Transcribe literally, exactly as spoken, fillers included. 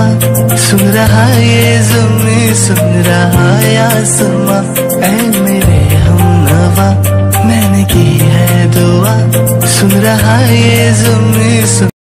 सुन रहा ये ज़मीं, सुन रहा ये आसमां, ऐ मेरे हमनवा मैंने की है दुआ। सुन रहा ये ज़मीं,